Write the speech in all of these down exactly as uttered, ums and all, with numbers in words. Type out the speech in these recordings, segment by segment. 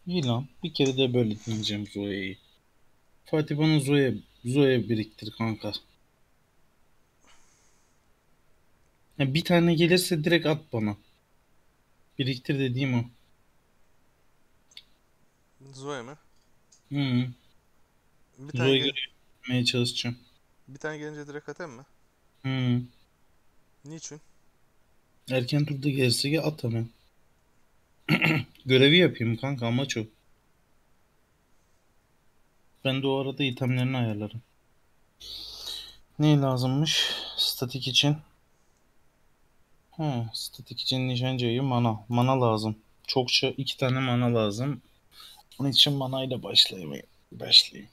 İyi lan. Bir kere de böyle dinleyeceğim Zoe'yi. Fatih bana Zoe, Zoe biriktir kanka. Ya bir tane gelirse direkt at bana. Biriktir dediğim o. Zoe mi? Hı. Bir tane Zoe gel görmeye çalışacağım. bir tane gelince direkt atayım mı? Hı. Niçin? Erken turda gelirse at hemen. Görevi yapayım kanka, amaç o. Ben de o arada itemlerini ayarlarım. Ne lazımmış? Statik için. He, statik için nişancıyı mana. Mana lazım. Çokça iki tane mana lazım. Onun için mana ile başlayayım. Başlayayım.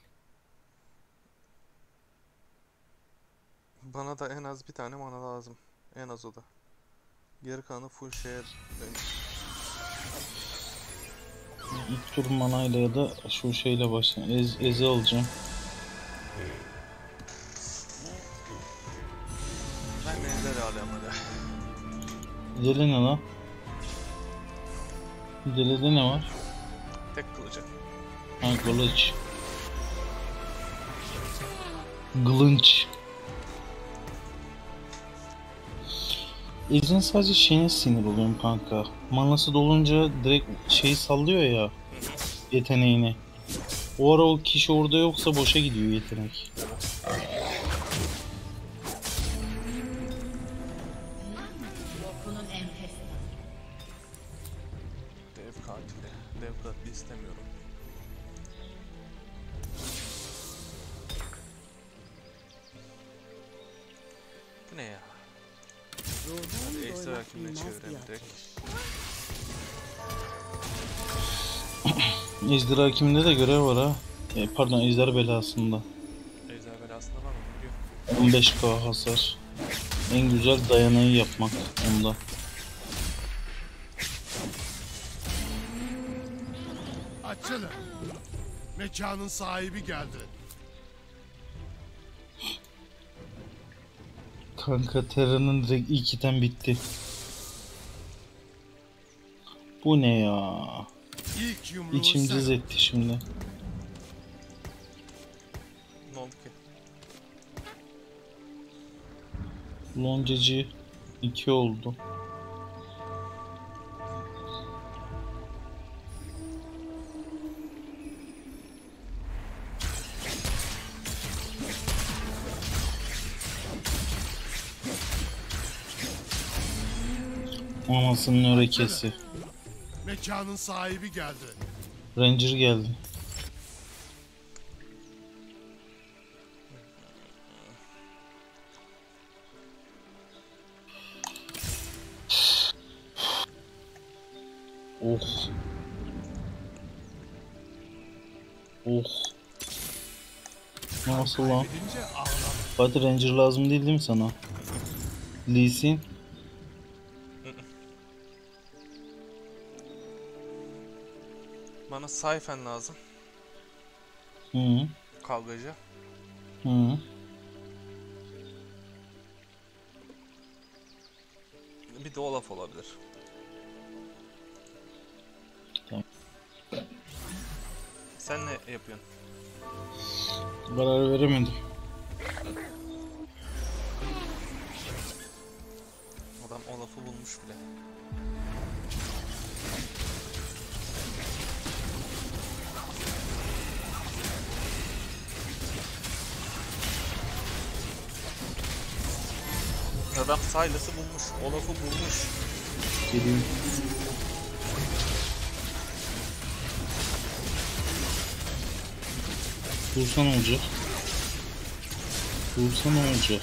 Bana da en az bir tane mana lazım. En az o da. Geri kalanı full şeye dönüş. İlk tur mana ile ya da şu şeyle başlayayım. Ez, ezi alacağım. Ben neler alayım hadi. Deli ne lan? Delide ne var? Tek kılıcı. Ha, kılıç. Glınç. Ezin sadece şeyine sinir oluyorum kanka. Manası dolunca direkt şeyi sallıyor ya, yeteneğini. O ara o kişi orada yoksa boşa gidiyor yetenek. Dev katili. Dev katili istemiyorum. Bu ne ya? Hadi ejder hakimine çevirelim direkt. Ejder hakiminde de görev var ha. E, pardon, ejder belasında. Ejder belasında var mı biliyor. on beş K hasar. En güzel dayanağı yapmak onda. Açılın. Mekanın sahibi geldi. Kanka Terra'nın direkt ilk item bitti. Bu ne ya? İlk yumruğu İçim sen cız at. etti şimdi. Ne oldu ki? Loncacı iki oldu. Anasının örekesi. Mekanın sahibi geldi. Ranger geldi. Oh. Oh. Nasıl lan? Kaybedince ağlama. Fatih, Ranger lazım değil değil mi sana? Lee Sin. Bana Sayfen lazım. Hı Kavgacı. hı. Bir de Olaf olabilir. Tamam. Sen ne yapıyorsun? Karar veremedim. Adam Olaf'ı bulmuş bile. Adam Silas'ı bulmuş, Olaf'ı bulmuş. Geleyim. Bulsan olacak. Bulsan olacak.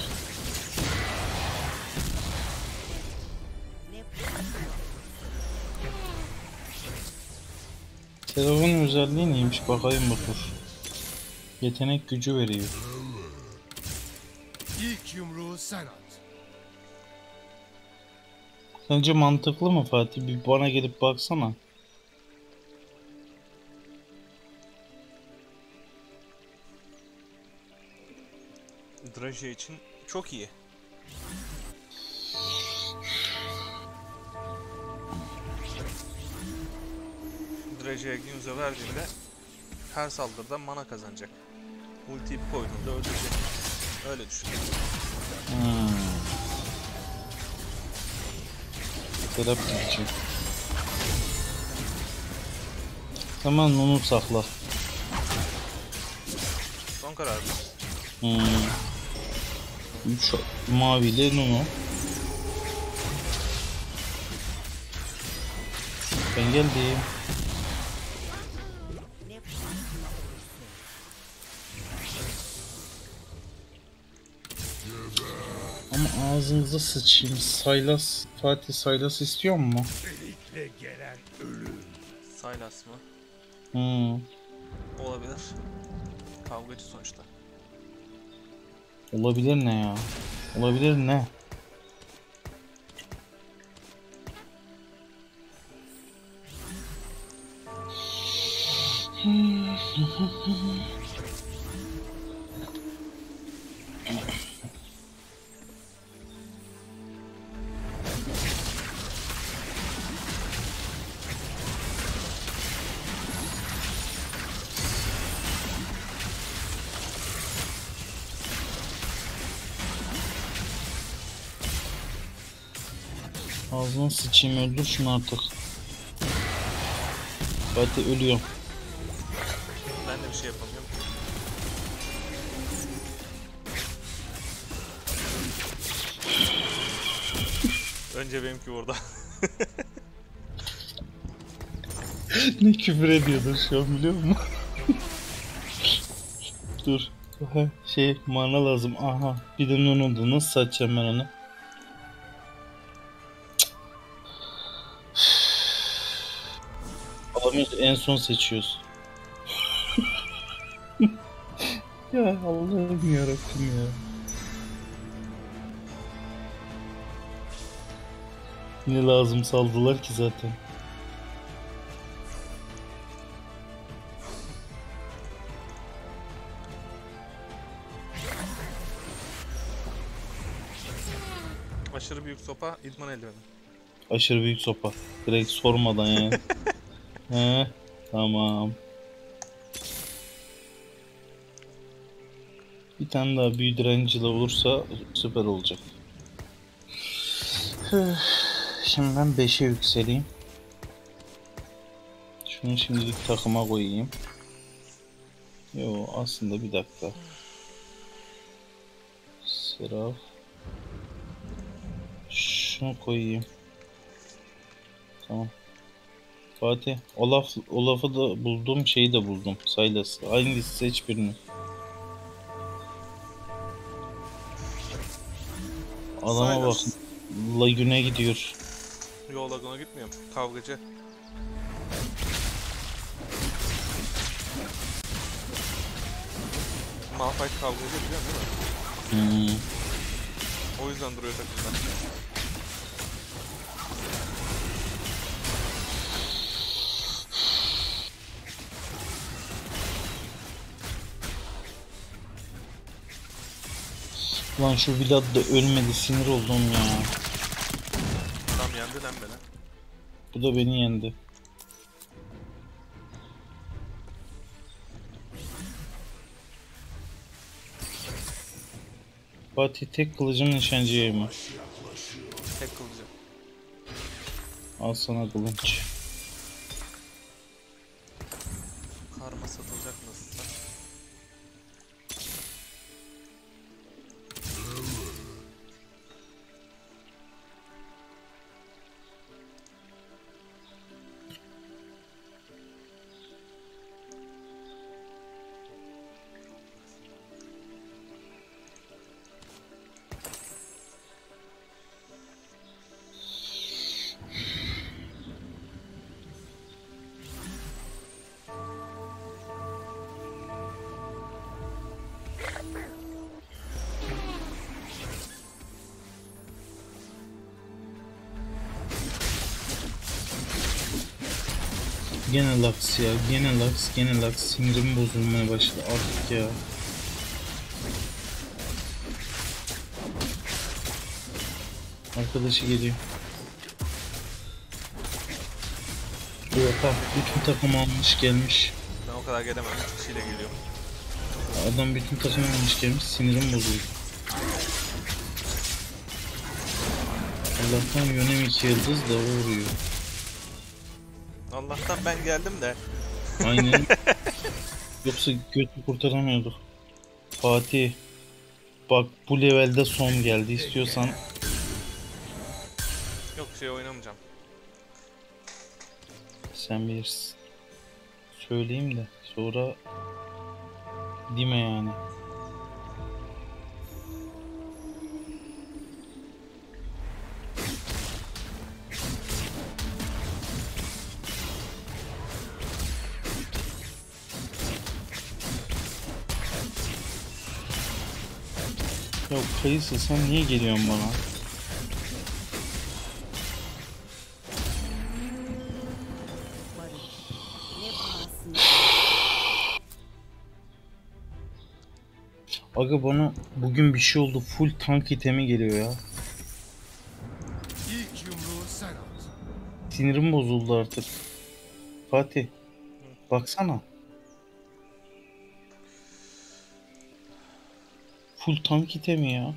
Telefonun özelliği neymiş bakayım bakır. Yetenek gücü veriyor. İlk yumruğu sen at. Sence mantıklı mı Fatih? Bir bana gelip baksana. Draje için çok iyi. Reji'ye Ginzo verdiğinde her saldırıda mana kazanacak. Ultiyi koyduğunda öldürecek. Öyle düşün. Hmm. Serap gidecek. Tamam, onu sakla. Son karar mı? Hmm. Üç maviyle Nunu. Ben geldim. Ama ağzınıza sıçayım. Saylas, Fatih Saylas istiyor mu? Sylas mı? Hmm. Olabilir. Kavgacı sonuçta. Olabilir ne ya? Olabilir ne? Ağzına sıçayım, öldür şunu artık. Fatih ölüyor. Ben de bir şey yapamıyorum. Önce benimki orada. Ne küfür ediyordur şu an, biliyor musun? Dur. Aha, şey mana lazım. Aha. Bir de Nunu'du. Nasıl satacağım ben onu? Alamıyoruz. En son seçiyoruz. Ya Allah'ım yarabbim ya. Ne lazım saldılar ki zaten. Aşırı büyük sopa, idman eldiveni. Aşırı büyük sopa. Direkt sormadan yani. He, tamam. Bir tane daha büyü direnciyle olursa süper olacak. Şimdi ben beşe yükseleyim. Şunu şimdilik takıma koyayım. Yo, aslında bir dakika. Seraf. Şunu koyayım. Tamam. Fatih, Olaf, Olaf'ı da buldum, şeyi de buldum. Sylas. Hangisi, seç birini. Adama bak. Sylas. Lagüne gidiyor. Yol Lagoon'a gitmiyorum. Kavgacı. Malphite kavgacı biliyorsun değil mi? Hmm. O yüzden duruyor takımda. Lan şu Vlad da ölmedi, sinir oldum ya. Tam yendi lan beni. Bu da beni yendi. Fatih, tek kılıcım nişancıya mı? Tek kılıcı. Al sana kılıç. Karma satılacak nasılsa. Gene Lux ya, gene Lux, gene Lux. Sinirim bozulmaya başladı artık ya. Arkadaşı geliyor. Oha, bütün takım almış gelmiş. Ben o kadar gelemem. üç kişiyle geliyorum. Adam bütün takım almış gelmiş, sinirim bozuldu. Allah'tan yönem iki yıldız da vuruyor. Allah'tan ben geldim de. Aynen. Yoksa götü kurtaramıyorduk. Fatih. Bak bu levelde son geldi. İstiyorsan Yok şey oynamayacağım. sen bilirsin. Söyleyeyim de sonra dime yani. Ya Kayısı sen niye geliyorsun bana? Aga bana bugün bir şey oldu, full tank itemi geliyor ya. İlk yumruğu sen at. Sinirim bozuldu artık. Fatih baksana. Full tank itemi ya.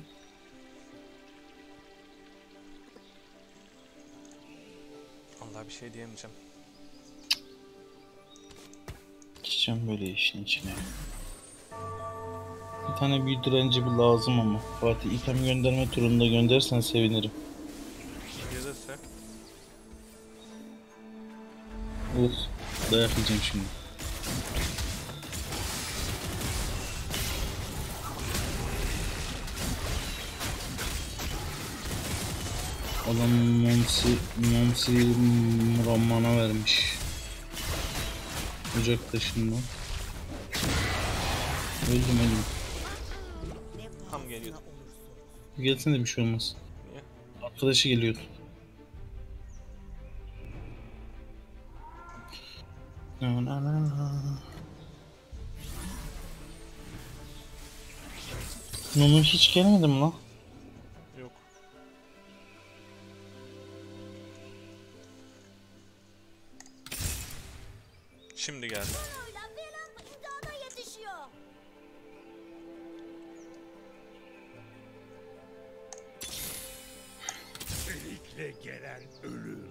Vallahi bir şey diyemeyeceğim. Geçeceğim böyle işin içine. Bir tane büyü direnci bir lazım ama. Fatih item gönderme turunda göndersen sevinirim. Gelirse. Of, dayak yiyeceğim şimdi. Adam Momsi, Momsi Muramman'a vermiş. Ocak taşından. Öldüm öldüm. Tam geliyordum. Gelsene bir şey olmaz. Niye? Arkadaşı geliyordu. Na na na na. Nunu hiç gelmedi mi lan? Yok. Şimdi geldi. Delikle gelen ölüm.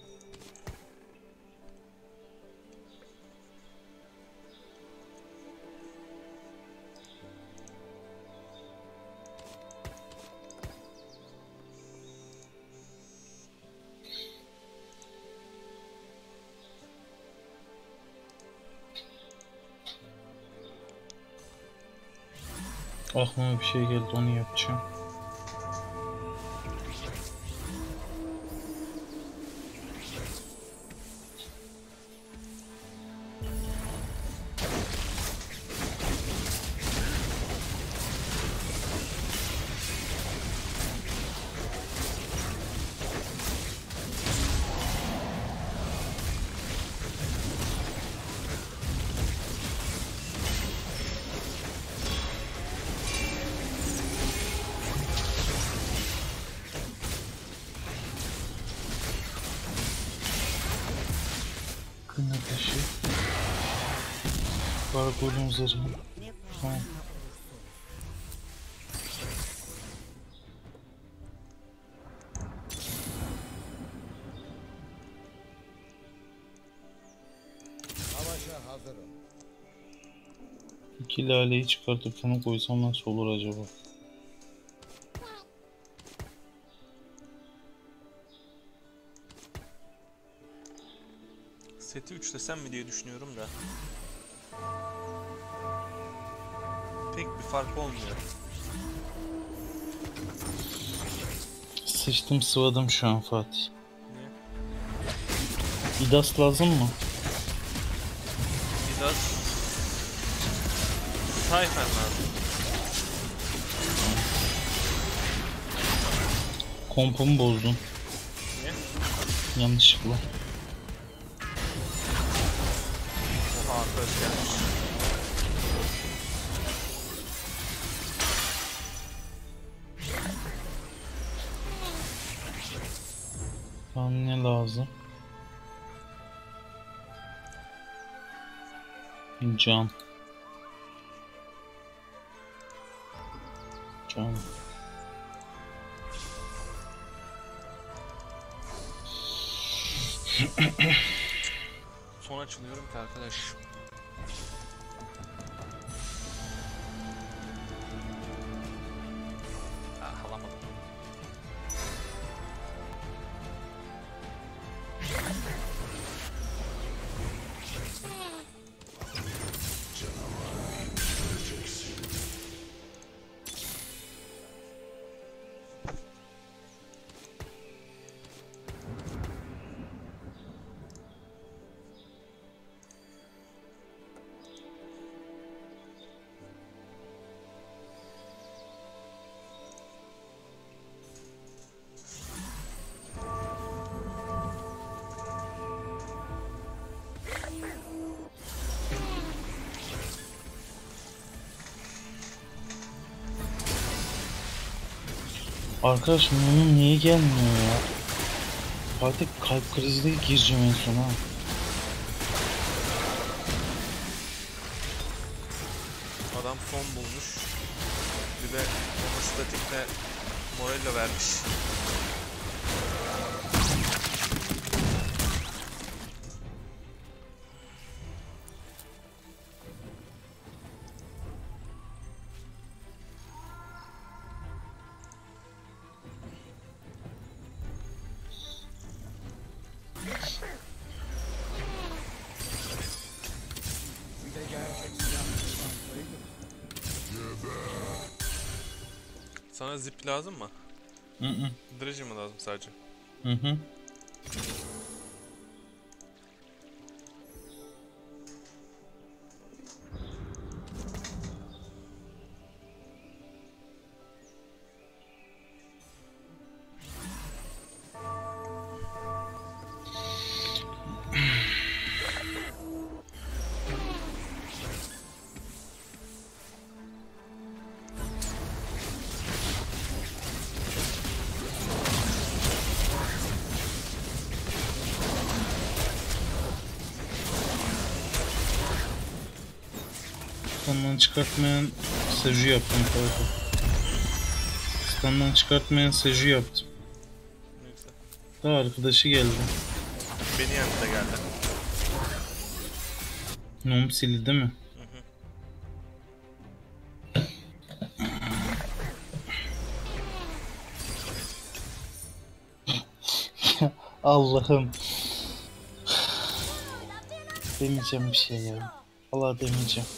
Aklıma bir şey geldi, onu yapacağım. Kına taşı. Karakolun zırhı. Tamam. Savaşa hazırım. İki laleyi çıkartıp şunu koysam nasıl olur acaba? Seti üç desem mi diye düşünüyorum da. Pek bir fark olmuyor. Sıçtım sıvadım şu an Fatih. Niye? İdas lazım mı? Biraz sayfen lazım. Kompumu bozdun. Niye? Yanlışlıkla. Oha arkadaş gelmiş. Bana ne lazım? Can. Can. Son açılıyorum ki arkadaş. Ah, alamadım. Arkadaş bunun niye gelmiyor ya? Artık kalp krizine gireceğim en son ha. Adam son bulmuş. Bir de ona statikle Morello vermiş. Bir de gerçek silah kullanmalıydım. Sana zip lazım mı? Hı hı. Dredge mi lazım sadece? Hı hı. Standdan çıkartmayan seju yaptım kanka. Standdan çıkartmayan seju yaptım. Ne güzel. Daha arkadaşı geldi. Beni yanında geldi. Nom sildi değil mi? Hı hı. Allah'ım. Demeyeceğim bir şey ya. Allah demeyeceğim.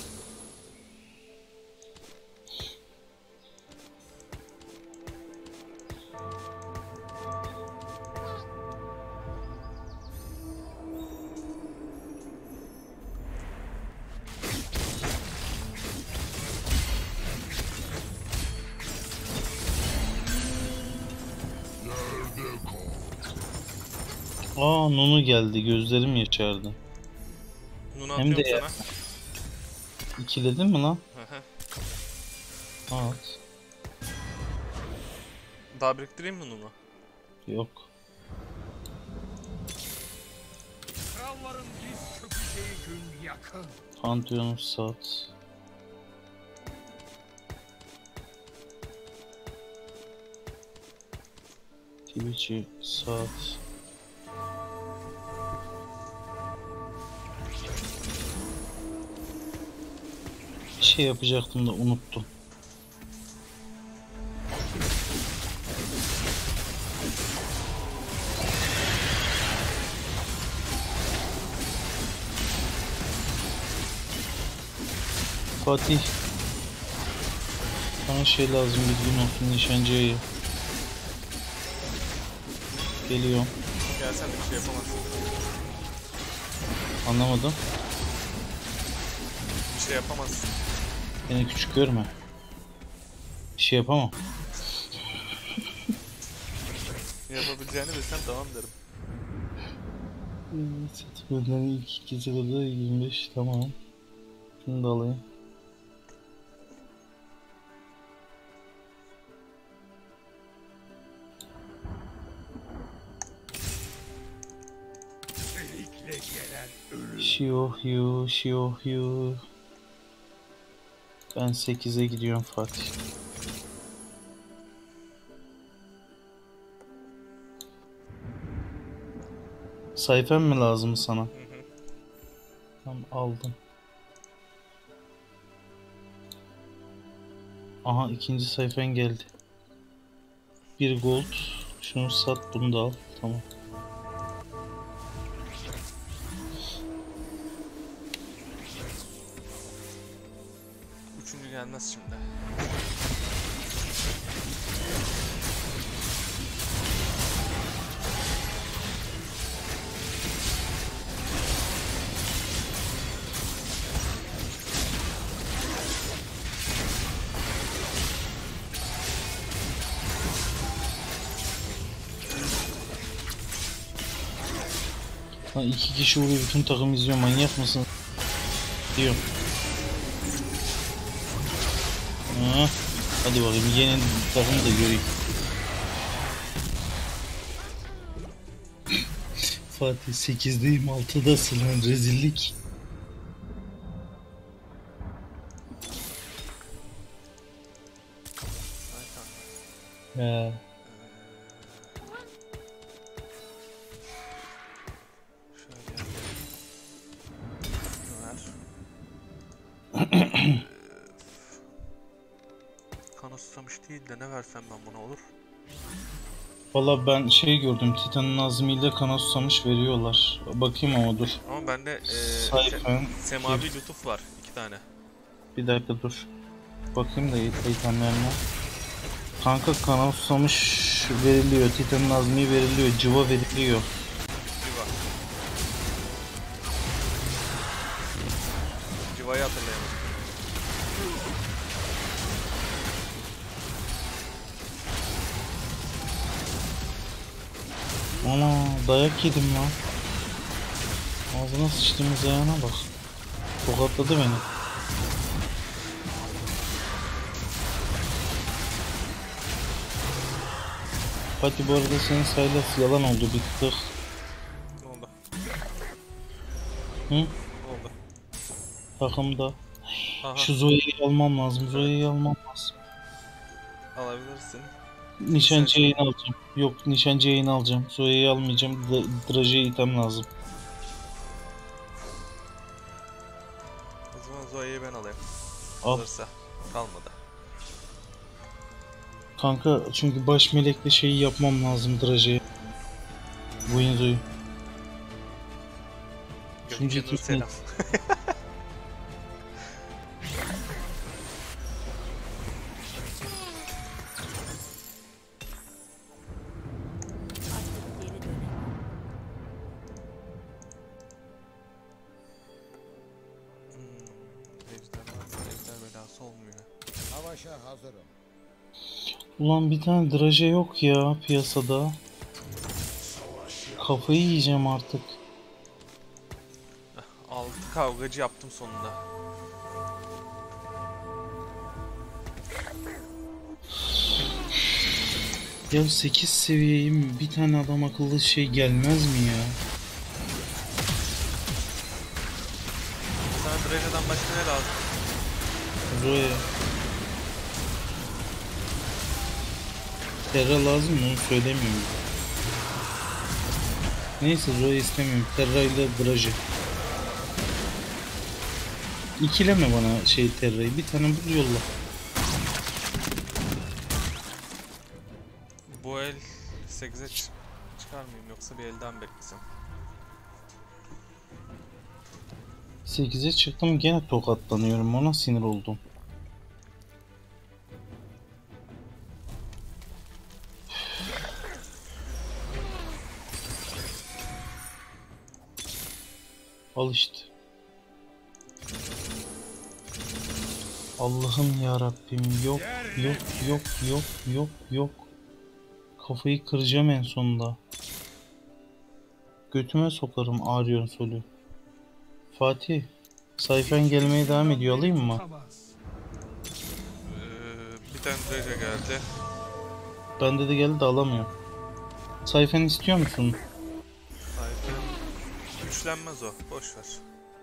Aa Nunu geldi. Gözlerim yaşardı. Nunu Hem de atıyorum ya. sana. İkiledin mi lan? Hı hı. At. Daha biriktireyim mi Nunu? Yok. Kralların diz çökeceği gün yakın. Pantheon'u sat. Twitch'i sat. Bir şey yapacaktım da unuttum. Fatih. Bana şey lazım, bilgin olsun, nişancıya. Geliyorum. Gelsen de bir şey yapamazsın. Anlamadım. Bir şey yapamazsın. Beni küçük görme. Bir şey yapamam. Yapabileceğini bilsem tamam derim. Set bölümlerin ilk ikisi kadar yirmi beş, tamam. Şunu da alayım. Çelikle gelen ölüm. Şiohyu, Şiohyu. Ben sekize gidiyorum Fatih. Sayfen mi lazım sana? Hı hı. Tamam, aldım. Aha, ikinci sayfen geldi. Bir gold. Şunu sat, bunu da al. Tamam. Üçüncü gelmez şimdi. Lan iki kişi vuruyor, bütün takım izliyor, manyak mısın? Diyor. Ha, hadi bakayım, yeni takımı da göreyim. Fatih sekizdeyim, altıdasın lan, rezillik. Ay kanka. Ya. Şöyle ver. Kan susamış değil de ne versem ben buna olur? Valla ben şey gördüm, Titan'ın azmiyle kana susamış veriyorlar. Bakayım ama dur. Ama bende eee Sayfen. semavi lütuf var iki tane. Bir dakika dur. Bakayım da itemlerine. Kanka kana susamış veriliyor, Titan'ın azmi veriliyor, cıva veriliyor. Civa. Civa'yı hatırlayamadım. Ana, dayak yedim lan. Ağzına sıçtığımız ayağına bak. Tokatladı beni. Fatih, bu arada senin Sylas yalan oldu, bir tık. Ne oldu? Hı? Ne oldu? Takımda. Aha, Şu Zoe'yi almam lazım, Zoe'yi almam lazım. alabilirsin. Nişancı yayını alacağım. Yok, nişancı yayını alacağım. Zoe'yi almayacağım. D- Draje'ye item lazım. O zaman Zoe'yi ben alayım. Al. Alırsa. Kalmadı. Kanka çünkü baş melekle şeyi yapmam lazım Draje'ye. Guinzo'yu. Üçüncü Gökçenur teknik. selam. Hmm, ejderha, ejder belası olmuyor. Savaşa hazırım. Ulan bir tane Draje yok ya piyasada. Kafayı yiyeceğim artık. Altı kavgacı yaptım sonunda. Ya sekiz seviyeyim, bir tane adam akıllı şey gelmez mi ya? Sana Draja'dan başka ne lazım? Zoe. Terra lazım mı, onu söylemiyorum. Neyse, Zoe istemiyorum. Terra ile Draje. İkileme bana şey Terra'yı. Bir tane bul, yolla. Bu el sekize ç- çıkar mıyım yoksa bir elden beklesem? sekize çıktım, gene tokatlanıyorum. Ona sinir oldum. Al işte. Allah'ım ya Rabbim, yok yok yok yok yok yok. Kafayı kıracağım en sonunda. Götüme sokarım Aryon Sol'ü. Fatih, sayfen gelmeye devam ediyor, alayım mı? Ee, bir tane Draja geldi. Bende de geldi de alamıyorum. Sayfen istiyor musun? Sayfa güçlenmez o. Boş ver.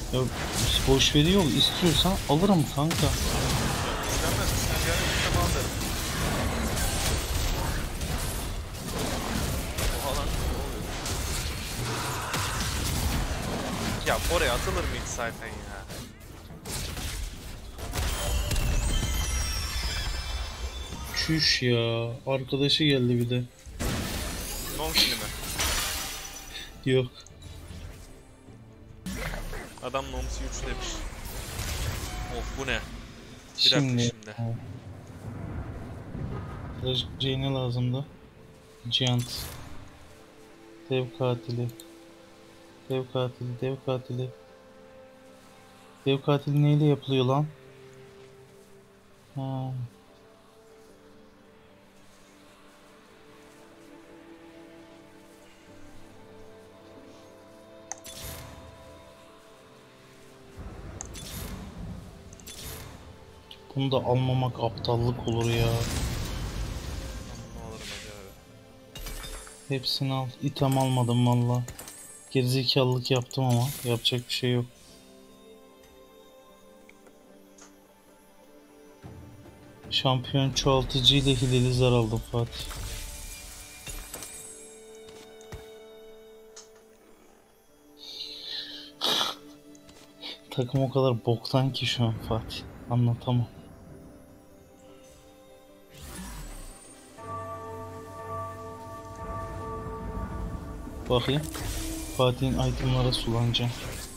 Ya boş veriyor istiyorsan alırım kanka. İstenmez. Sen gel gitsem al derim. Oha lan ne oluyor? Ya oraya atılır mı hiç Sayfen ya? Çüş ya. Arkadaşı geldi bir de. Nomsini mi? Yok. Adam Nomsi üç demiş. Of bu ne? Bir Şimdi. dakika şimdi. Arkadaş ne lazımdı? Giant. Dev katili. Dev katili, dev katili. Dev katili neyle yapılıyor lan? Ha. Bunu da almamak aptallık olur ya. Ne alırım acaba? Hepsini al. İtem almadım valla. Gerizekalılık yaptım ama yapacak bir şey yok. Şampiyon çoğaltıcı ile hileli zar aldım Fatih. Takım o kadar boktan ki şu an Fatih. Anlatamam. Bakayım. Fatih'in itemlara sulanacağım.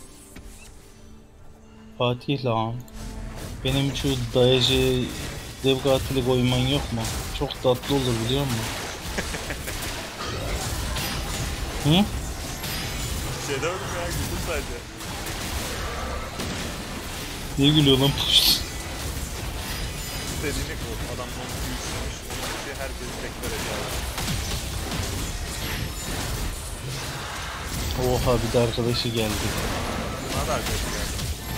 Fatih lan. Benim şu dayacı dev katili koyman yok mu? Çok tatlı olur biliyor musun? Hı? Şey demedim ya güldüm sadece. Ne gülüyor lan puş? Dediğini bu. Adam Nomsi üç demiş. Onun için herkesi tek vereceği adam. Oha bir de arkadaşı geldi. Buna da arkadaşı geldi.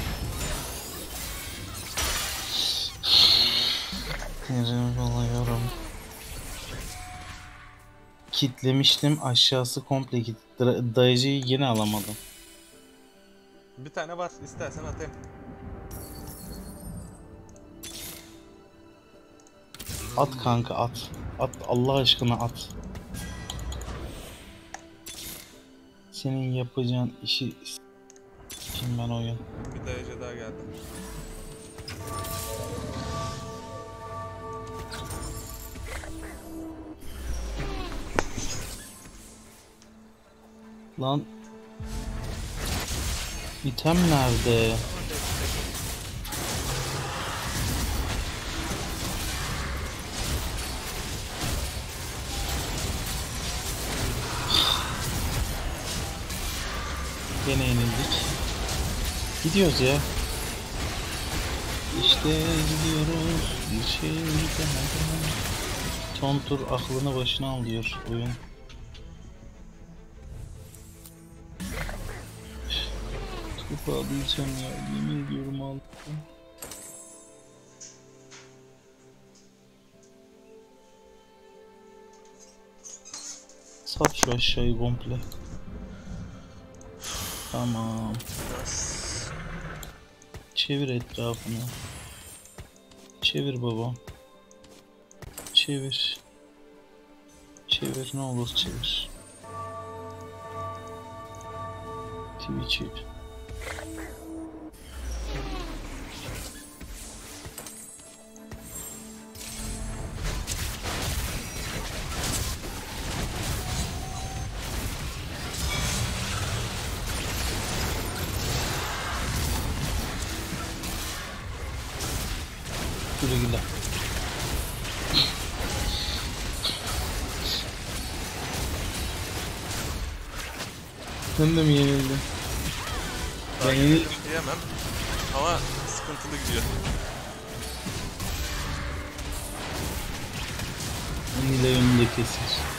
Yerim alıyorum. Kitlemiştim aşağısı komple gitti. Dra- Dayıcıyı yine alamadım. Bir tane var istersen atayım. At kanka at. At Allah aşkına at. Senin yapacağın işi kim ben oyun. Bir dayıcı daha geldi. Lan item nerede? Gene yenildik. Gidiyoruz ya. İşte gidiyoruz. Bir şey demeden. Son tur aklını başına alıyor oyun. Çok ağlayacağım ya. Yemin ediyorum ağlayacağım. Sat şu aşağıyı komple. Tamam. Biraz Çevir etrafını. Çevir babam. Çevir. Çevir ne olur çevir. Twitch'i. Güle güle. Sen de mi yenildin? daha Ben yenildim yenildim. diyemem. Ama sıkıntılı gidiyor. Önüyle önünde kesir.